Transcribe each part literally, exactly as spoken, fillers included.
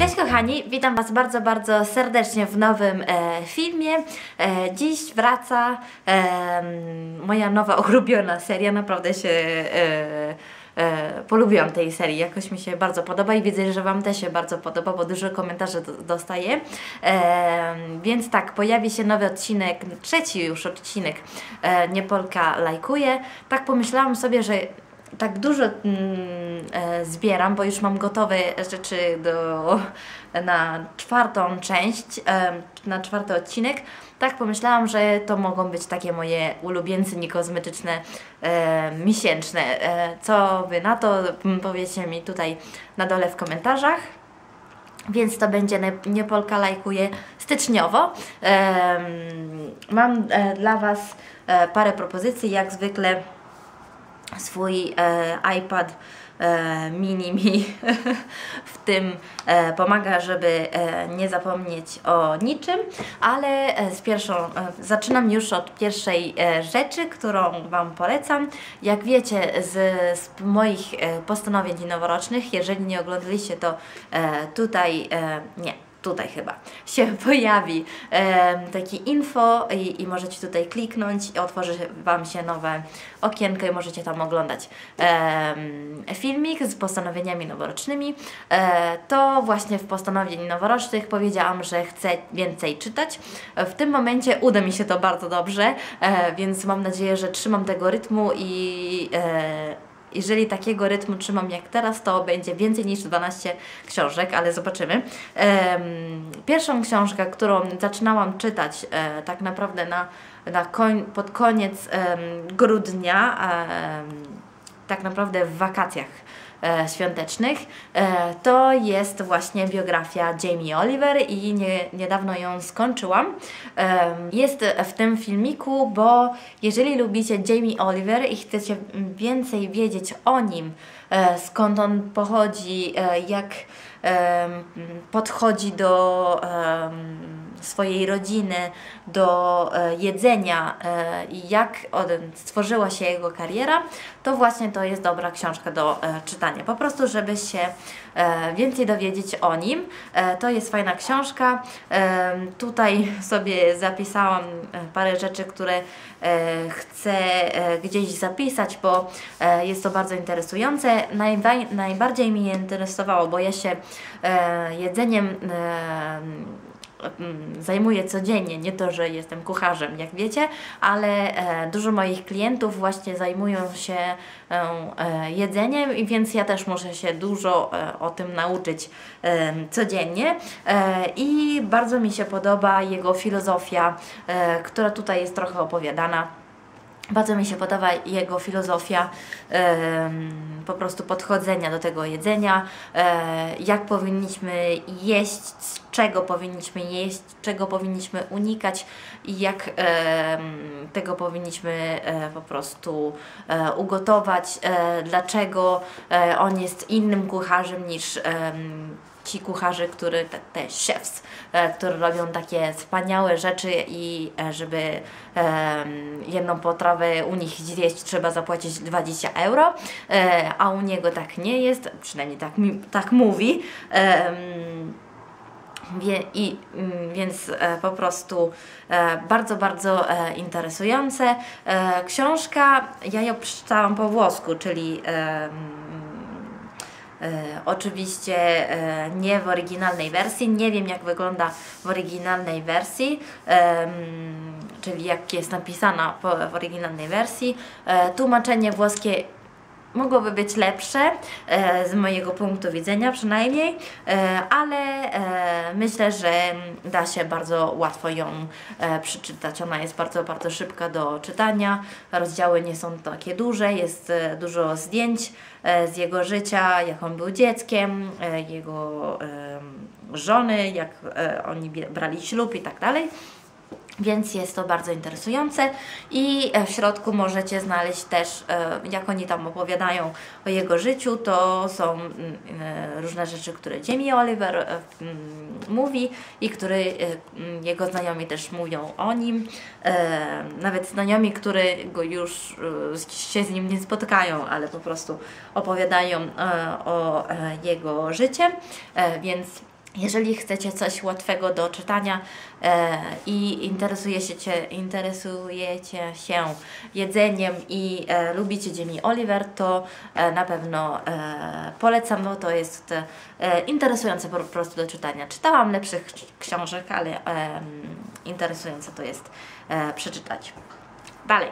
Cześć kochani, witam Was bardzo, bardzo serdecznie w nowym e, filmie. E, dziś wraca e, moja nowa ulubiona seria, naprawdę się e, e, polubiłam tej serii, jakoś mi się bardzo podoba i widzę, że Wam też się bardzo podoba, bo dużo komentarzy do, dostaję. E, więc tak, pojawi się nowy odcinek, trzeci już odcinek e, Nie Polka lajkuje. Tak pomyślałam sobie, że tak dużo mm, e, zbieram, bo już mam gotowe rzeczy do, na czwartą część, e, na czwarty odcinek. Tak pomyślałam, że to mogą być takie moje ulubieńce niekosmetyczne e, miesięczne. E, co Wy na to? Powiedzcie mi tutaj na dole w komentarzach. Więc to będzie Nie, nie Polka lajkuje styczniowo. E, mam e, dla Was e, parę propozycji, jak zwykle swój e, iPad e, mini mi w tym e, pomaga, żeby e, nie zapomnieć o niczym, ale e, z pierwszą, e, zaczynam już od pierwszej e, rzeczy, którą Wam polecam. Jak wiecie z, z moich e, postanowień noworocznych, jeżeli nie oglądaliście, to e, tutaj e, nie. Tutaj chyba się pojawi e, takie info i, i możecie tutaj kliknąć i otworzy Wam się nowe okienko i możecie tam oglądać e, filmik z postanowieniami noworocznymi. E, to właśnie w postanowień noworocznych powiedziałam, że chcę więcej czytać. W tym momencie uda mi się to bardzo dobrze, e, więc mam nadzieję, że trzymam tego rytmu i e, jeżeli takiego rytmu trzymam jak teraz, to będzie więcej niż dwanaście książek, ale zobaczymy. Pierwszą książkę, którą zaczynałam czytać e, tak naprawdę na, na koń, pod koniec e, grudnia, e, tak naprawdę w wakacjach e, świątecznych, e, to jest właśnie biografia Jamie Oliver i nie, niedawno ją skończyłam. E, jest w tym filmiku, bo jeżeli lubicie Jamie Oliver i chcecie więcej wiedzieć o nim, e, skąd on pochodzi, e, jak e, podchodzi do e, swojej rodziny, do e, jedzenia e, i jak od, stworzyła się jego kariera, to właśnie to jest dobra książka do e, czytania. Po prostu, żeby się e, więcej dowiedzieć o nim. E, to jest fajna książka. E, tutaj sobie zapisałam parę rzeczy, które e, chcę e, gdzieś zapisać, bo e, jest to bardzo interesujące. Najba najbardziej mnie interesowało, bo ja się e, jedzeniem e, zajmuję codziennie, nie to, że jestem kucharzem, jak wiecie, ale e, dużo moich klientów właśnie zajmują się e, jedzeniem i więc ja też muszę się dużo e, o tym nauczyć e, codziennie e, i bardzo mi się podoba jego filozofia, e, która tutaj jest trochę opowiadana. Bardzo mi się podoba jego filozofia e, po prostu podchodzenia do tego jedzenia, e, jak powinniśmy jeść, z czego powinniśmy jeść, czego powinniśmy unikać i jak e, tego powinniśmy e, po prostu e, ugotować, e, dlaczego e, on jest innym kucharzem niż e, ci kucharze, który, te, te chefs, e, które robią takie wspaniałe rzeczy i e, żeby e, jedną potrawę u nich zjeść trzeba zapłacić dwadzieścia euro, e, a u niego tak nie jest, przynajmniej tak, mi, tak mówi. E, Wie, i, więc e, po prostu e, bardzo, bardzo e, interesujące. E, książka, ja ją przeczytałam po włosku, czyli e, E, oczywiście e, nie w oryginalnej wersji, nie wiem jak wygląda w oryginalnej wersji, e, czyli jak jest napisana po, w oryginalnej wersji. E, tłumaczenie włoskie mogłoby być lepsze, e, z mojego punktu widzenia przynajmniej, e, ale e, myślę, że da się bardzo łatwo ją e, przeczytać. Ona jest bardzo, bardzo szybka do czytania, rozdziały nie są takie duże, jest e, dużo zdjęć e, z jego życia, jak on był dzieckiem, e, jego e, żony, jak e, oni brali ślub i tak dalej. Więc jest to bardzo interesujące i w środku możecie znaleźć też, jak oni tam opowiadają o jego życiu, to są różne rzeczy, które Jamie Oliver mówi i które jego znajomi też mówią o nim. Nawet znajomi, które go już się z nim nie spotkają, ale po prostu opowiadają o jego życiu, więc Jeżeli chcecie coś łatwego do czytania e, i interesujecie, cię, interesujecie się jedzeniem i e, lubicie Jamie Oliver, to e, na pewno e, polecam, bo to jest e, interesujące po prostu do czytania. Czytałam lepszych książek, ale e, interesujące to jest e, przeczytać. Dalej.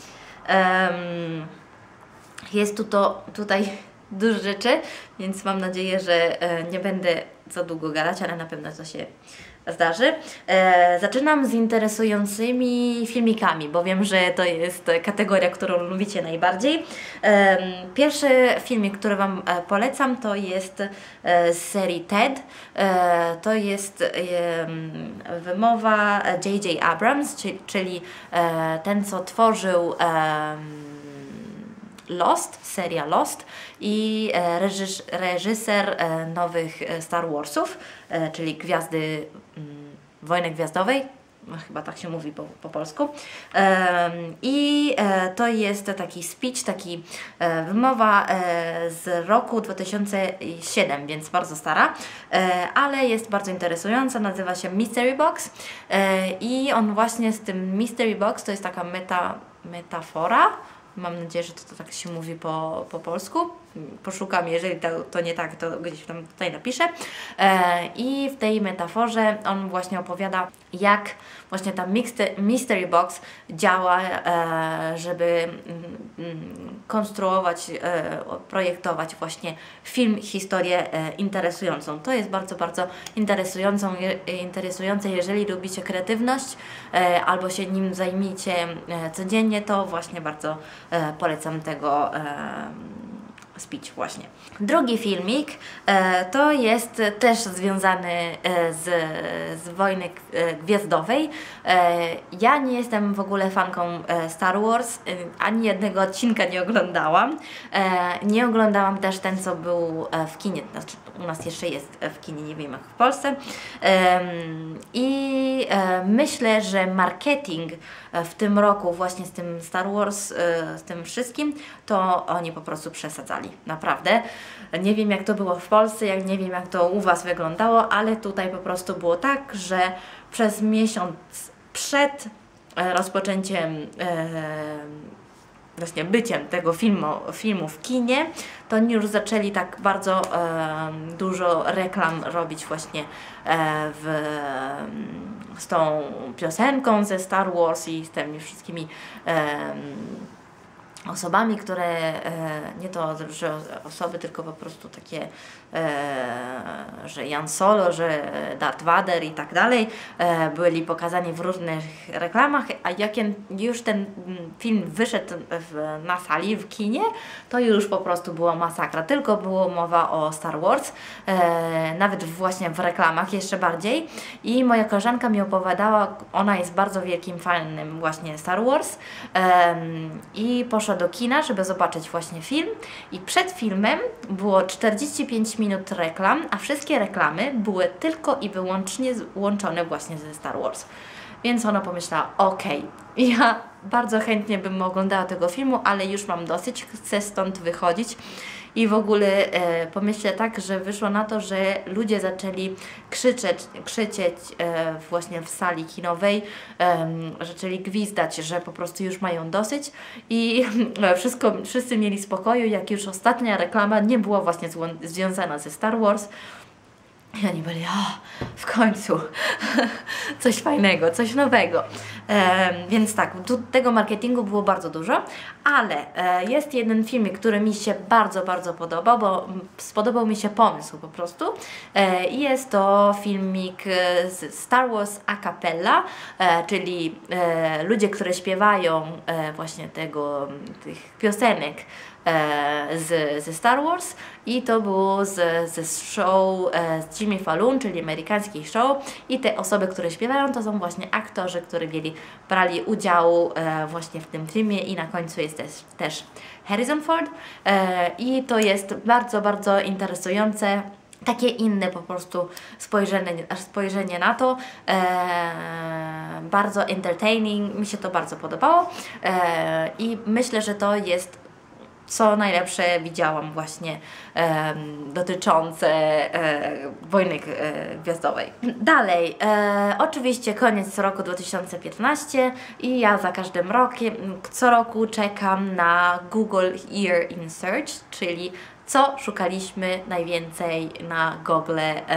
Um, jest tu to, tutaj dużo rzeczy, więc mam nadzieję, że e, nie będę za długo gadać, ale na pewno to się zdarzy. E, zaczynam z interesującymi filmikami, bo wiem, że to jest kategoria, którą lubicie najbardziej. E, pierwszy filmik, który Wam e, polecam, to jest e, z serii Ted. E, to jest e, wymowa J J Abrams, czyli, czyli e, ten, co tworzył e, Lost, seria Lost i e, reżys reżyser e, nowych e, Star Warsów, e, czyli Gwiazdy mm, Wojny Gwiazdowej, no, chyba tak się mówi po, po polsku. E, I e, to jest taki speech, taki e, wymowa e, z roku dwa tysiące siódmego, więc bardzo stara, e, ale jest bardzo interesująca, nazywa się Mystery Box e, i on właśnie z tym Mystery Box to jest taka meta, metafora. Mam nadzieję, że to, to tak się mówi po, po polsku. Poszukam, jeżeli to, to nie tak, to gdzieś tam tutaj napiszę. E, I w tej metaforze on właśnie opowiada, jak właśnie ta Mystery Box działa, e, żeby mm, konstruować, e, projektować właśnie film, historię e, interesującą. To jest bardzo, bardzo interesującą, je, interesujące, jeżeli lubicie kreatywność e, albo się nim zajmijcie e, codziennie, to właśnie bardzo e, polecam tego e, speech właśnie. Drugi filmik e, to jest też związany e, z, z Wojny e, Gwiazdowej. E, ja nie jestem w ogóle fanką e, Star Wars, e, ani jednego odcinka nie oglądałam. E, nie oglądałam też ten, co był e, w kinie, znaczy u nas jeszcze jest w kinie, nie wiem jak w Polsce. E, I e, myślę, że marketing w tym roku właśnie z tym Star Wars, e, z tym wszystkim, to oni po prostu przesadzali. Naprawdę. Nie wiem jak to było w Polsce, jak nie wiem jak to u Was wyglądało, ale tutaj po prostu było tak, że przez miesiąc przed e, rozpoczęciem e, właśnie byciem tego filmu, filmu w kinie, to oni już zaczęli tak bardzo e, dużo reklam robić właśnie e, w, z tą piosenką ze Star Wars i z tymi wszystkimi e, osobami, które e, nie to, że osoby, tylko po prostu takie, e, że Jan Solo, że Darth Vader i tak dalej, e, byli pokazani w różnych reklamach, a jak już ten film wyszedł w, na sali, w kinie, to już po prostu była masakra. Tylko było mowa o Star Wars, e, nawet właśnie w reklamach jeszcze bardziej. I moja koleżanka mi opowiadała, ona jest bardzo wielkim fanem właśnie Star Wars e, i poszła do kina, żeby zobaczyć właśnie film i przed filmem było czterdzieści pięć minut reklam, a wszystkie reklamy były tylko i wyłącznie łączone właśnie ze Star Wars. Więc ona pomyślała, okej, okay, ja bardzo chętnie bym oglądała tego filmu, ale już mam dosyć, chcę stąd wychodzić. I w ogóle e, pomyślę tak, że wyszło na to, że ludzie zaczęli krzyczeć, krzyczeć e, właśnie w sali kinowej, e, zaczęli gwizdać, że po prostu już mają dosyć i e, wszystko, wszyscy mieli spokoju, jak już ostatnia reklama nie była właśnie związana ze Star Wars. I oni byli, o, w końcu, coś fajnego, coś nowego. E, więc tak, tu tego marketingu było bardzo dużo, ale e, jest jeden filmik, który mi się bardzo, bardzo podobał, bo spodobał mi się pomysł po prostu. E, jest to filmik z Star Wars a cappella, e, czyli e, ludzie, którzy śpiewają e, właśnie tego, tych piosenek z, ze Star Wars i to było z, ze show z Jimmy Fallon, czyli amerykański show i te osoby, które śpiewają, to są właśnie aktorzy, którzy mieli, brali udział e, właśnie w tym filmie i na końcu jest też, też Harrison Ford e, i to jest bardzo, bardzo interesujące. Takie inne po prostu spojrzenie, spojrzenie na to, e, bardzo entertaining, mi się to bardzo podobało e, i myślę, że to jest co najlepsze widziałam właśnie e, dotyczące e, Wojny e, Gwiazdowej. Dalej, e, oczywiście koniec roku dwa tysiące piętnasty i ja za każdym rokiem, co roku czekam na Google Year in Search, czyli co szukaliśmy najwięcej na Google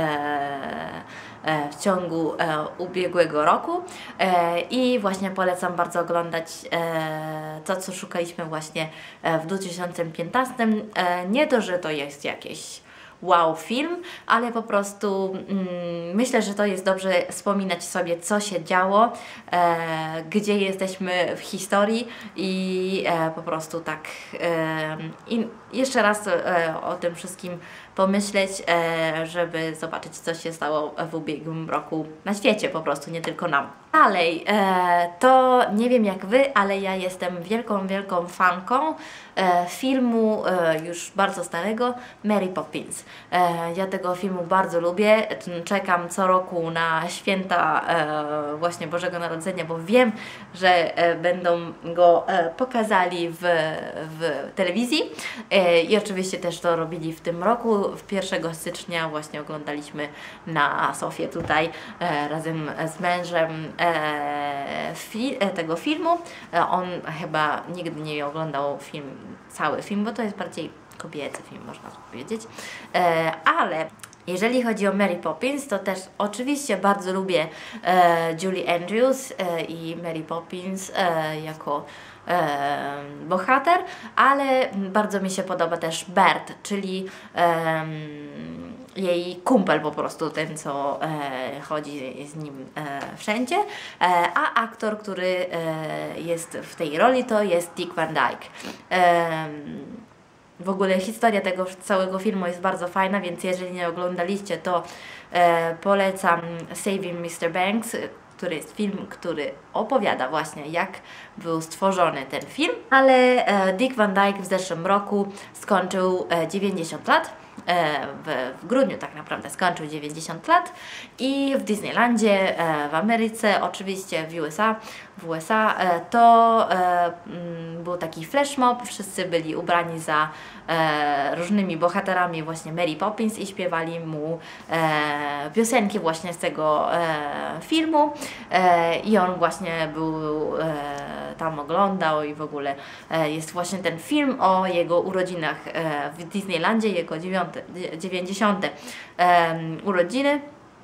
e, w ciągu e, ubiegłego roku e, i właśnie polecam bardzo oglądać e, to, co szukaliśmy właśnie e, w dwa tysiące piętnastym. E, nie to, że to jest jakieś wow film, ale po prostu mm, myślę, że to jest dobrze wspominać sobie, co się działo, e, gdzie jesteśmy w historii i e, po prostu tak e, i jeszcze raz e, o tym wszystkim pomyśleć, e, żeby zobaczyć, co się stało w ubiegłym roku na świecie, po prostu, nie tylko nam. Dalej, e, to nie wiem jak Wy, ale ja jestem wielką, wielką fanką e, filmu e, już bardzo starego, Mary Poppins. E, ja tego filmu bardzo lubię, czekam co roku na święta e, właśnie Bożego Narodzenia, bo wiem, że e, będą go e, pokazali w, w telewizji e, i oczywiście też to robili w tym roku. W pierwszego stycznia właśnie oglądaliśmy na Sofie tutaj e, razem z mężem e, fi, e, tego filmu. E, on chyba nigdy nie oglądał film, cały film, bo to jest bardziej kobiecy film, można powiedzieć. E, ale jeżeli chodzi o Mary Poppins, to też oczywiście bardzo lubię e, Julie Andrews e, i Mary Poppins e, jako e, bohater, ale bardzo mi się podoba też Bert, czyli e, jej kumpel po prostu, ten co e, chodzi z nim e, wszędzie, e, a aktor, który e, jest w tej roli, to jest Dick Van Dyke. E, W ogóle historia tego całego filmu jest bardzo fajna, więc jeżeli nie oglądaliście, to e, polecam Saving mister Banks, który jest film, który opowiada właśnie, jak był stworzony ten film. Ale e, Dick Van Dyke w zeszłym roku skończył e, dziewięćdziesiąt lat. W, w grudniu tak naprawdę skończył dziewięćdziesiąt lat i w Disneylandzie e, w Ameryce, oczywiście w U S A, w U S A e, to e, m, był taki flash mob, wszyscy byli ubrani za e, różnymi bohaterami właśnie Mary Poppins i śpiewali mu e, piosenki właśnie z tego e, filmu e, i on właśnie był e, tam oglądał i w ogóle e, jest właśnie ten film o jego urodzinach e, w Disneylandzie, jego dziewięćdziesiąte e, urodziny.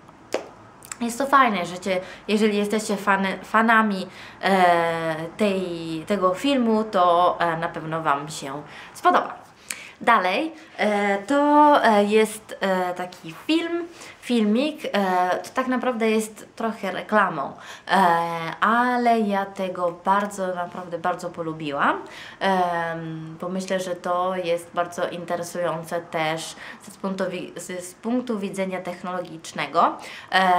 Jest to fajne, że cię, jeżeli jesteście fan, fanami e, tej, tego filmu, to e, na pewno Wam się spodoba. Dalej, e, to e, jest e, taki film, filmik, e, to tak naprawdę jest trochę reklamą, e, ale ja tego bardzo, naprawdę bardzo polubiłam, e, bo myślę, że to jest bardzo interesujące też z punktu, z punktu widzenia technologicznego. E,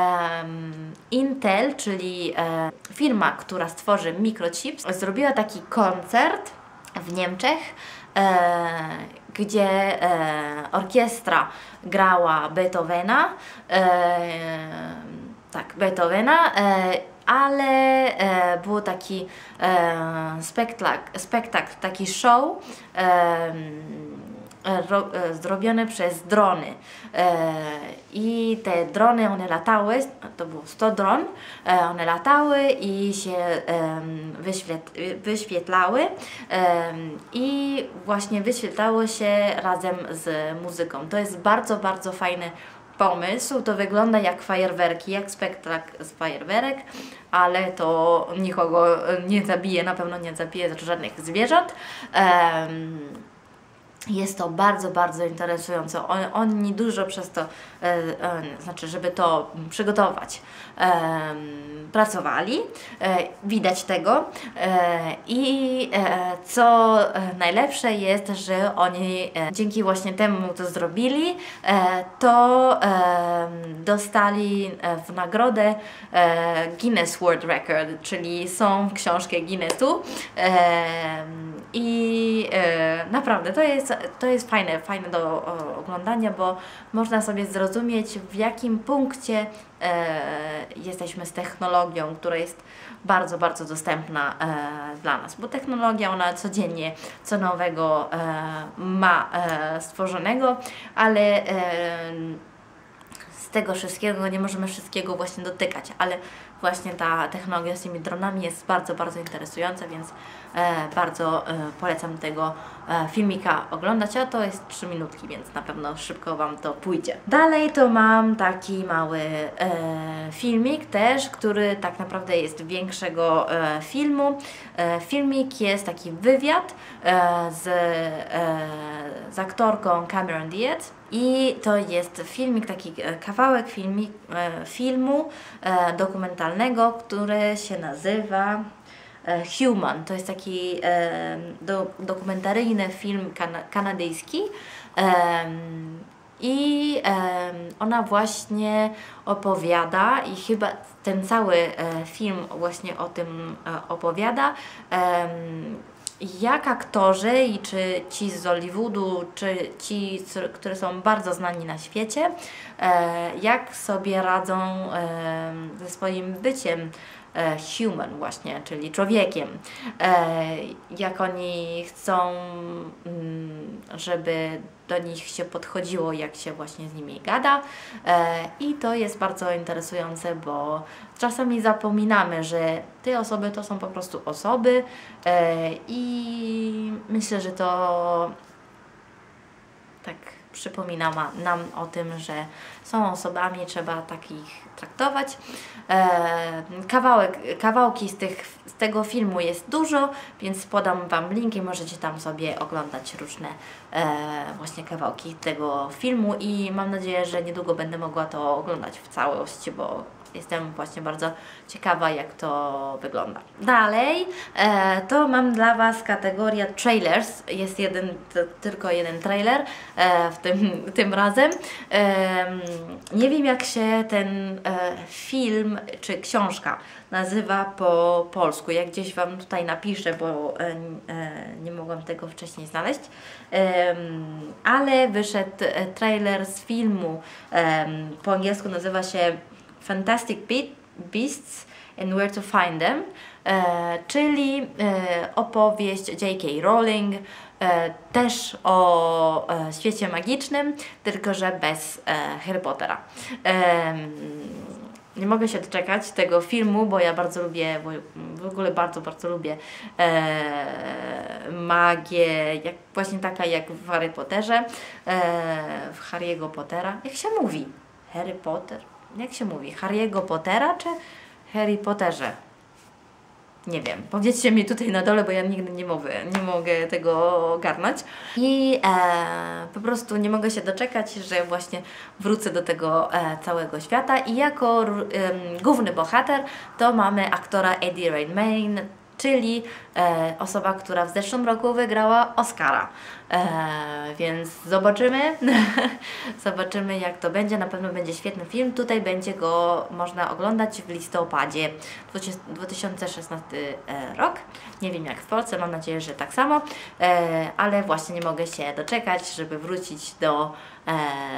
Intel, czyli e, firma, która stworzy mikrochips, zrobiła taki koncert w Niemczech, e, gdzie e, orkiestra grała Beethovena, e, tak, Beethovena, e, ale e, był taki e, spektakl, spektakl, taki show e, ro, e, zrobione przez drony e, i te drony, one latały, to było sto dron, e, one latały i się e, wyświet, wyświetlały e, i właśnie wyświetlało się razem z muzyką. To jest bardzo, bardzo fajny pomysł, to wygląda jak fajerwerki, jak spektakl z fajerwerek, ale to nikogo nie zabije, na pewno nie zabije żadnych zwierząt. Um, Jest to bardzo, bardzo interesujące. On, oni dużo przez to, e, e, znaczy, żeby to przygotować, e, pracowali. E, widać tego. E, I e, co najlepsze jest, że oni e, dzięki właśnie temu, co zrobili, e, to e, dostali w nagrodę e, Guinness World Record, czyli są książkę Guinnessu. E, I e, naprawdę to jest to jest fajne, fajne do o, oglądania, bo można sobie zrozumieć, w jakim punkcie e, jesteśmy z technologią, która jest bardzo, bardzo dostępna e, dla nas, bo technologia, ona codziennie co nowego e, ma e, stworzonego, ale e, z tego wszystkiego nie możemy wszystkiego właśnie dotykać, ale właśnie ta technologia z tymi dronami jest bardzo, bardzo interesująca, więc e, bardzo e, polecam tego e, filmika oglądać, a to jest trzy minutki, więc na pewno szybko Wam to pójdzie. Dalej to mam taki mały e, filmik też, który tak naprawdę jest większego e, filmu. E, filmik jest taki wywiad e, z, e, z aktorką Cameron Diaz. I to jest filmik, taki kawałek filmik, e, filmu e, dokumentalnego, który się nazywa e, Human. To jest taki e, do, dokumentaryjny film kana kanadyjski. E, I e, ona właśnie opowiada i chyba ten cały e, film właśnie o tym e, opowiada. E, Jak aktorzy i czy ci z Hollywoodu, czy ci, którzy są bardzo znani na świecie, e, jak sobie radzą e, ze swoim byciem e, human właśnie, czyli człowiekiem. E, jak oni chcą, mm, żeby do nich się podchodziło, jak się właśnie z nimi gada. E, I to jest bardzo interesujące, bo czasami zapominamy, że te osoby to są po prostu osoby e, i myślę, że to tak przypomina nam o tym, że są osobami, trzeba takich traktować. E, kawałek, kawałki z, tych, z tego filmu jest dużo, więc podam Wam link i możecie tam sobie oglądać różne e, właśnie kawałki tego filmu i mam nadzieję, że niedługo będę mogła to oglądać w całości, bo jestem właśnie bardzo ciekawa, jak to wygląda. Dalej e, to mam dla Was kategorię trailers. Jest jeden, to, tylko jeden trailer e, w tym, tym razem. E, nie wiem, jak się ten e, film czy książka nazywa po polsku. Ja gdzieś Wam tutaj napiszę, bo e, e, nie mogłam tego wcześniej znaleźć. E, ale wyszedł trailer z filmu. E, po angielsku nazywa się Fantastic Beasts and Where to Find Them, e, czyli e, opowieść J K Rowling, e, też o e, świecie magicznym, tylko że bez e, Harry Pottera. E, nie mogę się doczekać tego filmu, bo ja bardzo lubię, bo w ogóle bardzo, bardzo lubię e, magię, jak, właśnie taka jak w Harry Potterze, e, w Harry'ego Pottera. Jak się mówi? Harry Potter? Jak się mówi? Harry'ego Pottera czy Harry Potterze? Nie wiem. Powiedzcie mi tutaj na dole, bo ja nigdy nie mogę, nie mogę tego ogarnąć. I e, po prostu nie mogę się doczekać, że właśnie wrócę do tego e, całego świata. I jako e, główny bohater to mamy aktora Eddie Redmayne, czyli e, osoba, która w zeszłym roku wygrała Oscara. E, więc zobaczymy, zobaczymy jak to będzie. Na pewno będzie świetny film. Tutaj będzie go można oglądać w listopadzie dwa tysiące szesnasty rok. Nie wiem jak w Polsce, mam nadzieję, że tak samo, e, ale właśnie nie mogę się doczekać, żeby wrócić do, e,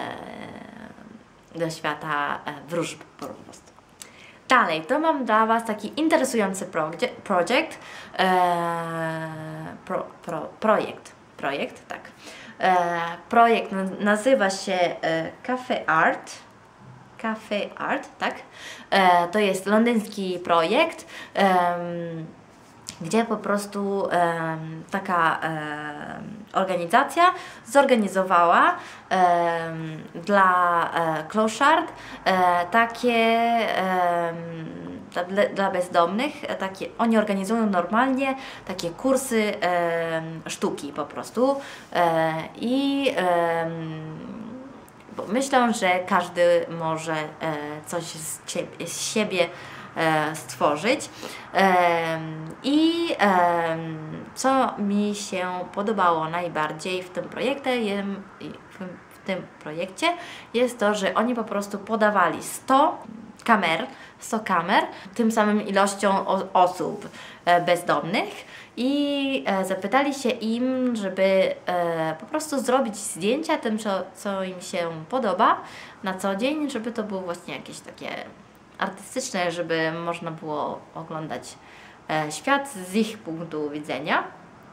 do świata wróżb po prostu. Dalej, to mam dla Was taki interesujący projekt, projekt, e, pro, pro, projekt, projekt, tak. E, projekt nazywa się e, Cafe Art, Cafe Art, tak. E, to jest londyński projekt, e, gdzie po prostu um, taka um, organizacja zorganizowała um, dla um, Clochard um, takie um, dla, dla bezdomnych, takie, oni organizują normalnie takie kursy um, sztuki po prostu um, i um, bo myślę, że każdy może um, coś z, ciebie, z siebie E, stworzyć. E, I e, co mi się podobało najbardziej w tym projekcie, w tym projekcie jest to, że oni po prostu podawali sto kamer, sto kamer, tym samym ilością o, osób e, bezdomnych i e, zapytali się im, żeby e, po prostu zrobić zdjęcia tym, co, co im się podoba na co dzień, żeby to było właśnie jakieś takie artystyczne, żeby można było oglądać e, świat z ich punktu widzenia.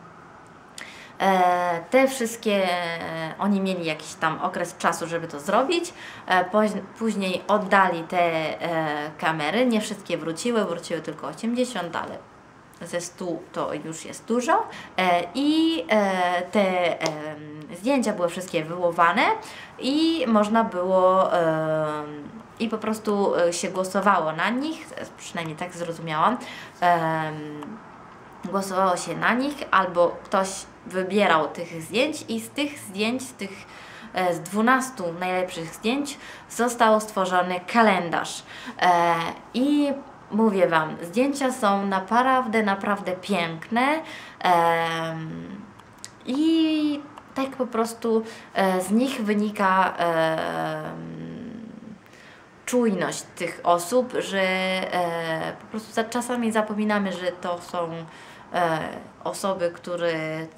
E, te wszystkie, e, oni mieli jakiś tam okres czasu, żeby to zrobić, e, później oddali te e, kamery, nie wszystkie wróciły, wróciły tylko osiemdziesiąt, ale ze stu to już jest dużo e, i e, te e, zdjęcia były wszystkie wyłowane i można było e, i po prostu się głosowało na nich, przynajmniej tak zrozumiałam, e, głosowało się na nich, albo ktoś wybierał tych zdjęć i z tych zdjęć, z tych e, z dwunastu najlepszych zdjęć został stworzony kalendarz e, i mówię Wam, zdjęcia są naprawdę, naprawdę piękne e, i tak po prostu e, z nich wynika e, czujność tych osób, że e, po prostu za, czasami zapominamy, że to są e, osoby, które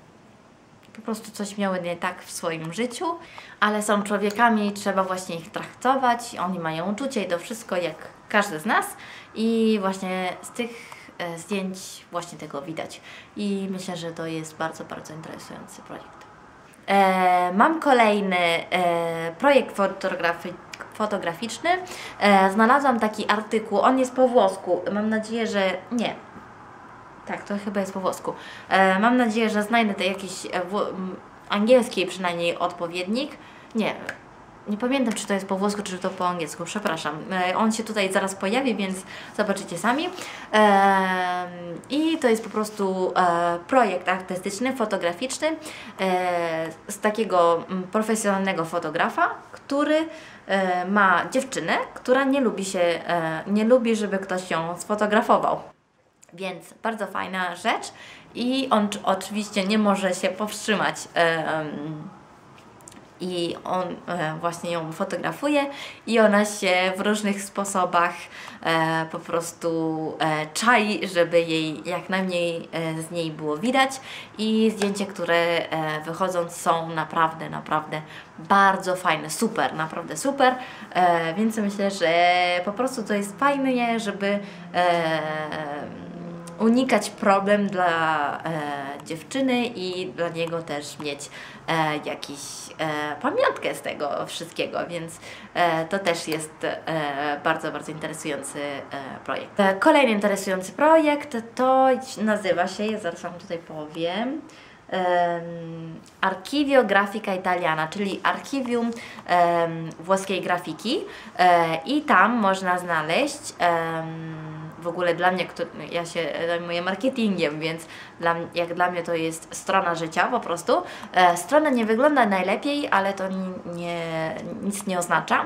po prostu coś miały nie tak w swoim życiu, ale są człowiekami i trzeba właśnie ich traktować, oni mają uczucie i to wszystko jak każdy z nas i właśnie z tych e, zdjęć właśnie tego widać i myślę, że to jest bardzo, bardzo interesujący projekt. E, mam kolejny e, projekt fotografi fotograficzny. E, znalazłam taki artykuł, on jest po włosku, mam nadzieję, że nie. Tak, to chyba jest po włosku. E, mam nadzieję, że znajdę tutaj jakiś e, angielski przynajmniej odpowiednik. Nie, nie pamiętam, czy to jest po włosku, czy to po angielsku, przepraszam. E, on się tutaj zaraz pojawi, więc zobaczycie sami. E, I to jest po prostu e, projekt artystyczny, fotograficzny e, z takiego m, profesjonalnego fotografa, który e, ma dziewczynę, która nie lubi się, e, nie lubi, żeby ktoś ją sfotografował. Więc bardzo fajna rzecz i on oczywiście nie może się powstrzymać um, i on e, właśnie ją fotografuje i ona się w różnych sposobach e, po prostu e, czai, żeby jej jak najmniej e, z niej było widać i zdjęcia, które e, wychodzą są naprawdę, naprawdę bardzo fajne, super, naprawdę super, e, więc myślę, że po prostu to jest fajne, żeby e, unikać problem dla e, dziewczyny i dla niego też mieć e, jakiś e, pamiątkę z tego wszystkiego, więc e, to też jest e, bardzo, bardzo interesujący e, projekt. E, kolejny interesujący projekt to nazywa się, ja zaraz Wam tutaj powiem, Um, Archivio Grafica Italiana, czyli archiwium um, włoskiej grafiki e, i tam można znaleźć um, w ogóle dla mnie, kto, ja się zajmuję marketingiem, więc dla, jak dla mnie to jest strona życia po prostu. E, strona nie wygląda najlepiej, ale to nie, nic nie oznacza,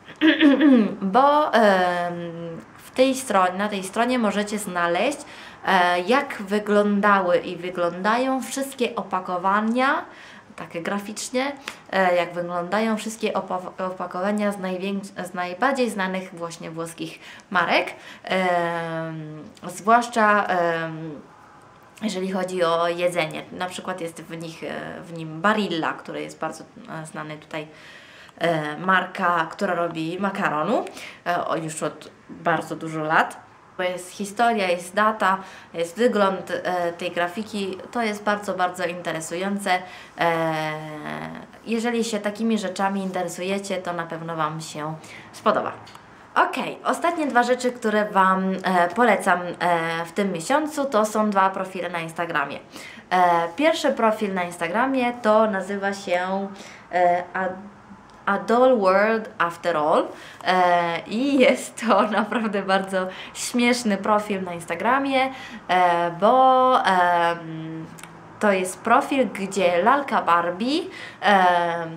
bo e, w tej stronie, na tej stronie możecie znaleźć e, jak wyglądały i wyglądają wszystkie opakowania, takie graficznie, e, jak wyglądają wszystkie opakowania z, z najbardziej znanych właśnie włoskich marek, e, zwłaszcza e, jeżeli chodzi o jedzenie. Na przykład jest w, nich, w nim Barilla, który jest bardzo znany tutaj e, marka, która robi makaronu e, już od bardzo dużo lat. Bo jest historia, jest data, jest wygląd e, tej grafiki, to jest bardzo, bardzo interesujące. E, jeżeli się takimi rzeczami interesujecie, to na pewno Wam się spodoba. Ok, ostatnie dwa rzeczy, które Wam e, polecam e, w tym miesiącu, to są dwa profile na Instagramie. E, pierwszy profil na Instagramie to nazywa się e, A Doll World After All e, i jest to naprawdę bardzo śmieszny profil na Instagramie, e, bo e, to jest profil, gdzie lalka Barbie e,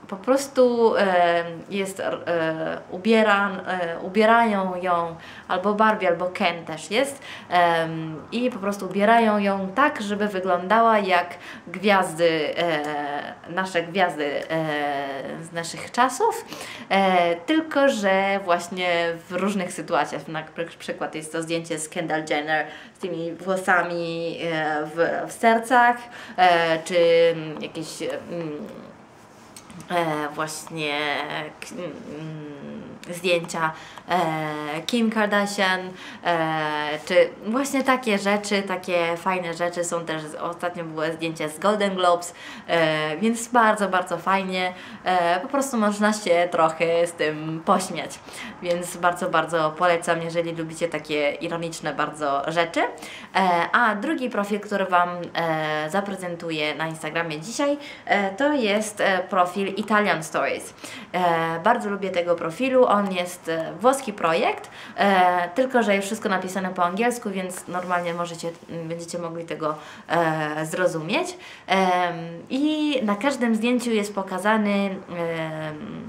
po prostu e, jest e, ubieran, e, ubierają ją albo Barbie, albo Ken też jest e, i po prostu ubierają ją tak, żeby wyglądała jak gwiazdy, e, nasze gwiazdy e, z naszych czasów, e, tylko że właśnie w różnych sytuacjach. Na przykład jest to zdjęcie z Kendall Jenner z tymi włosami e, w, w sercach, e, czy jakieś mm, E, właśnie k, mm, zdjęcia e, Kim Kardashian, e, czy właśnie takie rzeczy, takie fajne rzeczy są też, ostatnio było zdjęcie z Golden Globes, e, więc bardzo, bardzo fajnie, e, po prostu można się trochę z tym pośmiać, więc bardzo, bardzo polecam, jeżeli lubicie takie ironiczne bardzo rzeczy. E, a drugi profil, który Wam e, zaprezentuję na Instagramie dzisiaj, e, to jest e, profil Italian Stories. E, bardzo lubię tego profilu, on jest e, włoski projekt, e, tylko że jest wszystko napisane po angielsku, więc normalnie możecie, będziecie mogli tego e, zrozumieć. E, I na każdym zdjęciu jest pokazany e,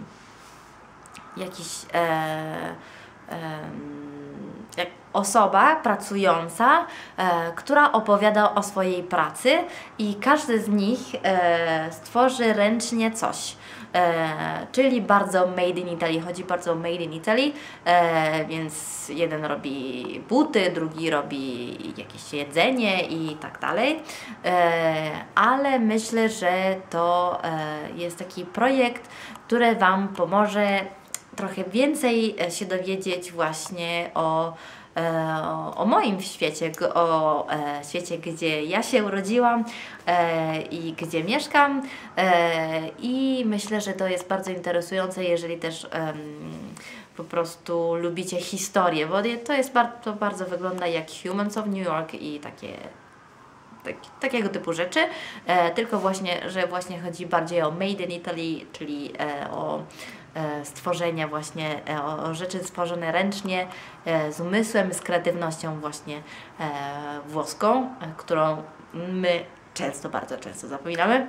jakiś e, e, jak osoba pracująca, e, która opowiada o swojej pracy i każdy z nich e, stworzy ręcznie coś. E, czyli bardzo made in Italy, chodzi bardzo o made in Italy, e, więc jeden robi buty, drugi robi jakieś jedzenie i tak dalej, e, ale myślę, że to e, jest taki projekt, który Wam pomoże trochę więcej się dowiedzieć właśnie o O, o moim świecie, o e, świecie, gdzie ja się urodziłam e, i gdzie mieszkam e, i myślę, że to jest bardzo interesujące, jeżeli też e, po prostu lubicie historię, bo to jest bardzo, to bardzo wygląda jak Humans of New York i takie Tak, takiego typu rzeczy, e, tylko właśnie, że właśnie chodzi bardziej o Made in Italy, czyli e, o e, stworzenia właśnie, e, o, o rzeczy stworzone ręcznie, e, z umysłem, z kreatywnością właśnie e, włoską, e, którą my często, bardzo często zapominamy,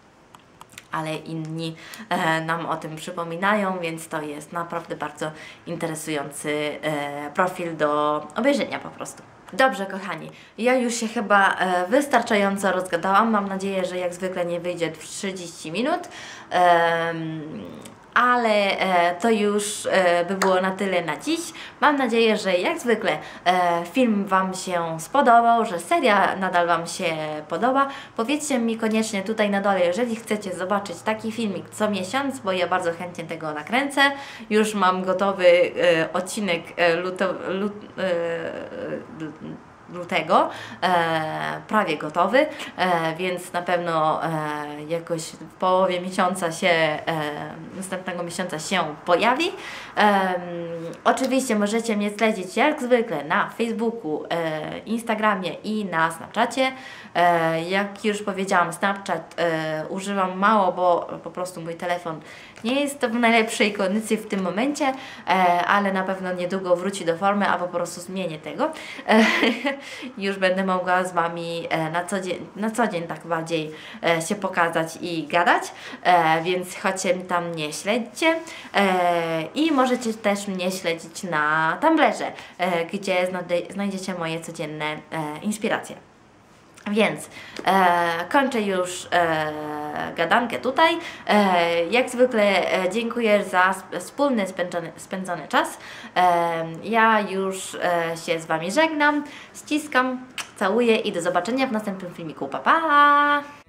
ale inni e, nam o tym przypominają, więc to jest naprawdę bardzo interesujący e, profil do obejrzenia po prostu. Dobrze, kochani, ja już się chyba e, wystarczająco rozgadałam. Mam nadzieję, że jak zwykle nie wyjdzie trzydzieści minut. Ehm, ale e, to już e, by było na tyle na dziś. Mam nadzieję, że jak zwykle e, film Wam się spodobał, że seria nadal Wam się podoba. Powiedzcie mi koniecznie tutaj na dole, jeżeli chcecie zobaczyć taki filmik co miesiąc, bo ja bardzo chętnie tego nakręcę. Już mam gotowy e, odcinek e, luto, lut, e, lutego, e, prawie gotowy, e, więc na pewno e, jakoś w połowie miesiąca się, e, następnego miesiąca się pojawi. E, oczywiście możecie mnie śledzić jak zwykle na Facebooku, e, Instagramie i na Snapchacie. E, jak już powiedziałam, Snapchat e, używam mało, bo po prostu mój telefon nie jest w najlepszej kondycji w tym momencie, e, ale na pewno niedługo wróci do formy, a po prostu zmienię tego. E, już będę mogła z Wami e, na, co dzień, na co dzień tak bardziej e, się pokazać i gadać, e, więc chodźcie tam mnie śledźcie e, i możecie też mnie śledzić na Tumblrze, e, gdzie znajdziecie moje codzienne e, inspiracje. Więc e, kończę już e, gadankę tutaj. E, jak zwykle e, dziękuję za wspólny spędzony, spędzony czas. E, ja już e, się z Wami żegnam, ściskam, całuję i do zobaczenia w następnym filmiku. Pa, pa!